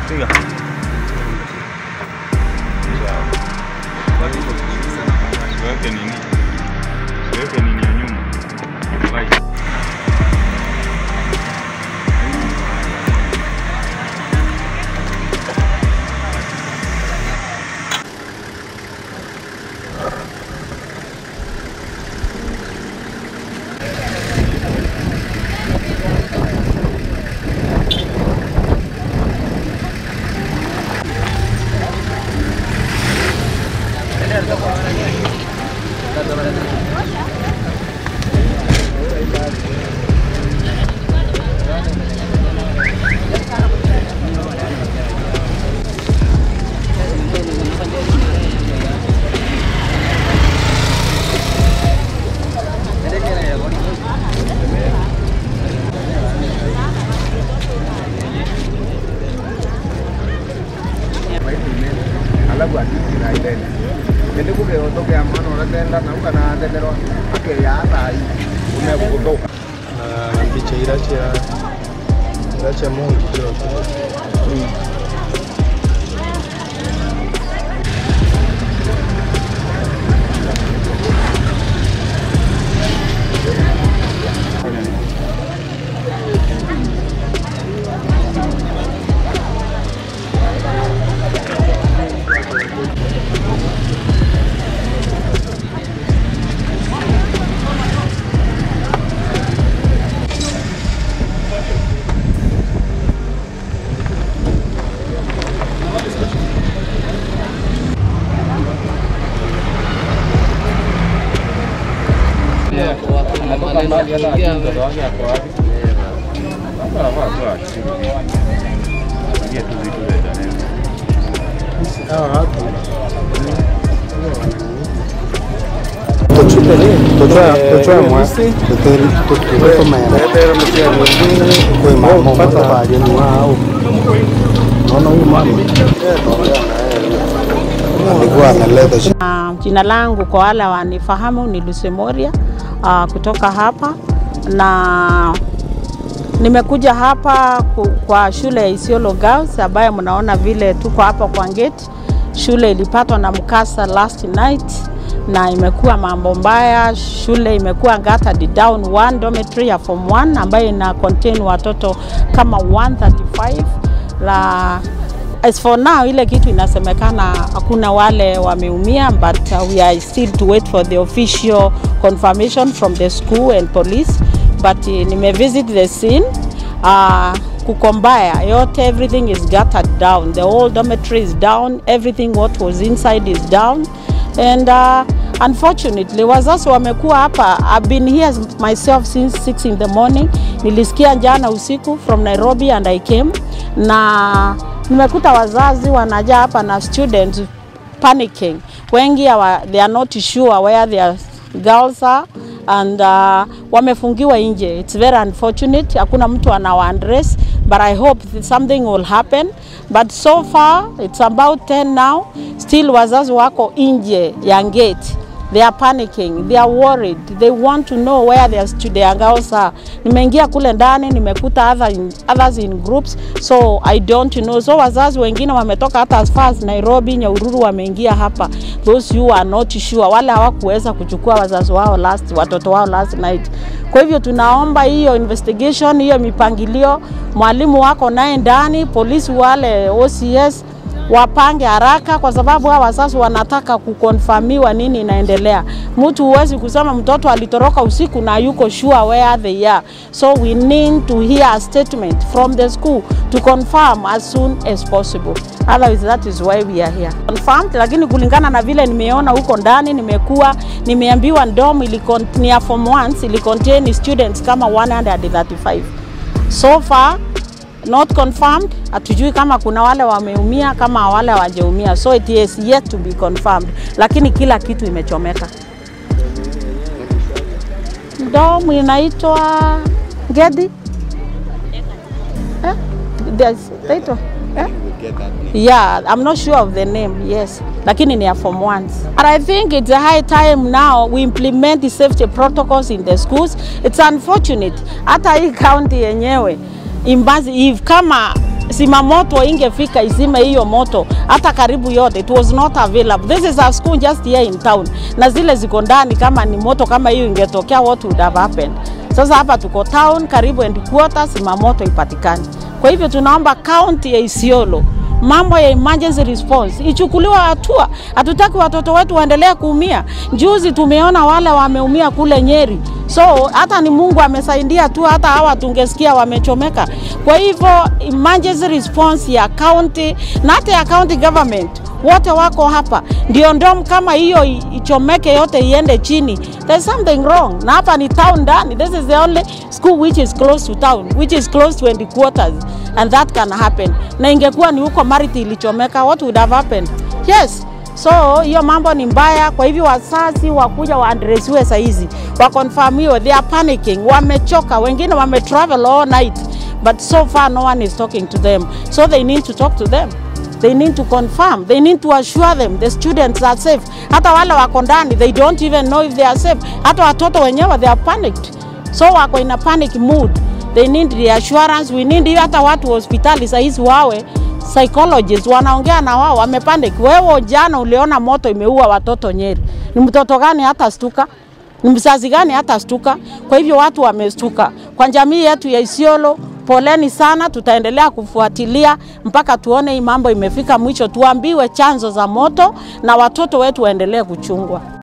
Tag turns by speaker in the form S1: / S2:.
S1: Piga. Weke nini? Weke nini ya nyuma? Vai.
S2: Jina langu kwa wale wanifahamu ni Lusemoria kutoka hapa, na nimekuja hapa kwa shule ya Isiolo Girls ambayo mnaona vile tuko hapa kwa gate. Shule ilipatwa na mkasa last night na imekuwa mambo mbaya. Shule imekuwa gutted down one dormitory ya form 1 ambayo ina contain watoto kama 135. As for now, ile kitu inasemekana hakuna wale wameumia, but we are still to wait for the official confirmation from the school and police. But nimevisit the scene, kukombaya yote, everything is gutted down. The whole dormitory is down, everything what was inside is down. And unfortunately, wazazi wamekuwa hapa. I've been here myself since 6 in the morning. Nilisikia jana usiku from Nairobi and I came. Na nimekuta wazazi wanajaa hapa na students panicking. Wengi they are not sure where their girls are, and wamefungiwa nje. It's very unfortunate. Hakuna mtu anawaandress, but I hope that something will happen. But so far it's about 10 now. Still wazazi wako nje ya gate. They are panicking, they are worried, they want to know where their girls are. Nimeingia kule ndani, nimekuta others in groups, so I don't know. So wazazi wengine wametoka hata as far as Nairobi, Nyahururu wameingia hapa. Those who are not sure, wale hawakuweza kuchukua wazazi wao watoto wao last night. Kwa hivyo tunaomba hiyo investigation, hiyo mipangilio, mwalimu wako naye ndani, polisi wale OCS wapange haraka, kwa sababu hawa wazazi wanataka kukonfirmiwa nini inaendelea. Mtu huwezi kusema mtoto alitoroka usiku na yuko sure where they are. So we need to hear a statement from the school to confirm as soon as possible. Otherwise, that is why we are here. Confirmed, lakini kulingana na vile nimeona huko ndani, nimeambiwa dorm ni form 1 ili contain students kama 135. So far not confirmed. Hatujui kama kuna wale wameumia, kama wale hawajaumia. So it is yet to be confirmed. Lakini kila kitu imechomeka. Dorm inaitwa Gedi. Yeah, I'm not sure of the name, yes. Lakini ni form 1. And I think it's a high time now we implement the safety protocols in the schools. It's unfortunate. Hata hii county yenyewe, if kama simamoto ingefika izime hiyo moto hata karibu yote. It was not available. This is a school just here in town. Na zile ziko ndani, kama ni moto kama hiyo ingetokea, what would have happened? Sasa hapa tuko town karibu headquarters, simamoto ipatikani. Kwa hivyo tunaomba county ya Isiolo, mambo ya emergency response ichukuliwa hatua. Hatutaki watoto wetu waendelee kuumia. Juzi tumeona wale wameumia kule Nyeri. So hata ni Mungu amesaidia tu, hata hawa tungesikia wamechomeka. Kwa hivyo emergency response ya county na hata ya county government wote wako hapa. Ndio kama hiyo ichomeke yote iende chini, there's something wrong. Na hapa ni town ndani. This is the only school which is close to town, which is close to headquarters, and that can happen. Na ingekuwa ni huko Mariti ilichomeka, what would have happened? Yes. So hiyo mambo ni mbaya. Kwa hivyo wasasi wakuja waadresiwe saizi, wakonfirmiwe. They are panicking, wamechoka, wengine wametravel all night, but so far no one is talking to them. So they need to talk to them. They need to confirm. They need to assure them the students are safe. Hata wale wako ndani, they don't even know if they are safe. Hata watoto wenyewe, they are panicked. So wako in a panic mood. They need reassurance. We need hata watu hospitali saizi wawe psychologists wanaongea na wao, wamepanic. Wewe jana uliona moto imeua watoto Nyeri. Ni mtoto gani hata stuka? Ni mzazi gani hata stuka? Kwa hivyo watu wamestuka. Kwa jamii yetu ya Isiolo, poleni sana, tutaendelea kufuatilia mpaka tuone hii mambo imefika mwisho, tuambiwe chanzo za moto na watoto wetu waendelee kuchungwa.